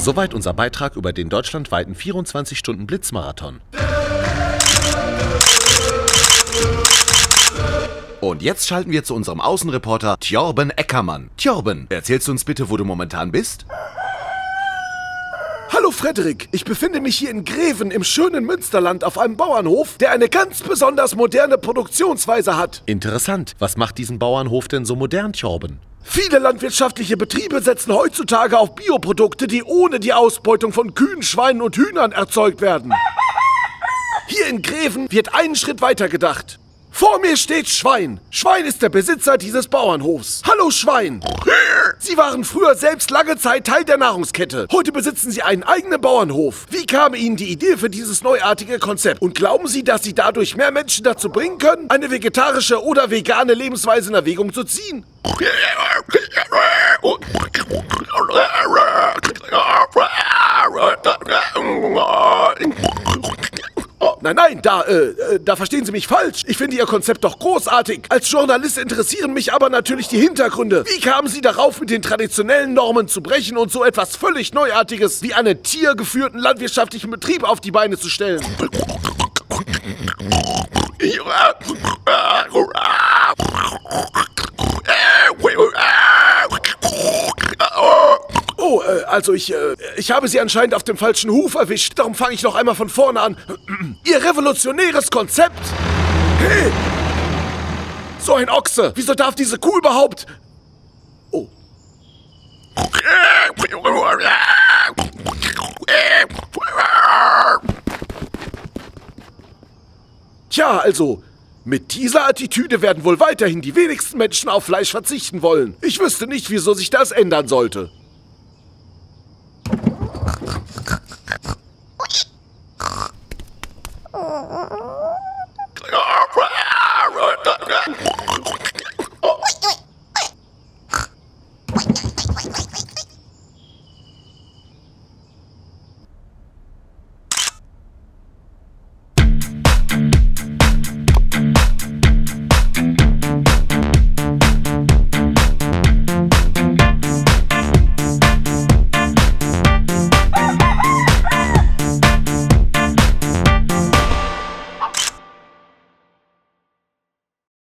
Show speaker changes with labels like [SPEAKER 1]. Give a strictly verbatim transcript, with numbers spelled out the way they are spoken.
[SPEAKER 1] Soweit unser Beitrag über den deutschlandweiten vierundzwanzig Stunden Blitzmarathon. Und jetzt schalten wir zu unserem Außenreporter Thjorben Eckermann. Thjorben, erzählst du uns bitte, wo du momentan bist?
[SPEAKER 2] Hallo Frederik, ich befinde mich hier in Greven im schönen Münsterland auf einem Bauernhof, der eine ganz besonders moderne Produktionsweise hat.
[SPEAKER 1] Interessant. Was macht diesen Bauernhof denn so modern, Thjorben?
[SPEAKER 2] Viele landwirtschaftliche Betriebe setzen heutzutage auf Bioprodukte, die ohne die Ausbeutung von Kühen, Schweinen und Hühnern erzeugt werden. Hier in Greven wird einen Schritt weiter gedacht. Vor mir steht Schwein. Schwein ist der Besitzer dieses Bauernhofs. Hallo Schwein. Sie waren früher selbst lange Zeit Teil der Nahrungskette. Heute besitzen Sie einen eigenen Bauernhof. Wie kam Ihnen die Idee für dieses neuartige Konzept? Und glauben Sie, dass Sie dadurch mehr Menschen dazu bringen können, eine vegetarische oder vegane Lebensweise in Erwägung zu ziehen? Nein, nein, da, äh, da verstehen Sie mich falsch. Ich finde Ihr Konzept doch großartig. Als Journalist interessieren mich aber natürlich die Hintergründe. Wie kamen Sie darauf, mit den traditionellen Normen zu brechen und so etwas völlig Neuartiges wie einen tiergeführten landwirtschaftlichen Betrieb auf die Beine zu stellen? Oh, äh, also ich, äh, ich habe Sie anscheinend auf dem falschen Huf erwischt. Darum fange ich noch einmal von vorne an. Ihr revolutionäres Konzept? Hey! So ein Ochse! Wieso darf diese Kuh überhaupt... Oh. Tja, also... Mit dieser Attitüde werden wohl weiterhin die wenigsten Menschen auf Fleisch verzichten wollen. Ich wüsste nicht, wieso sich das ändern sollte.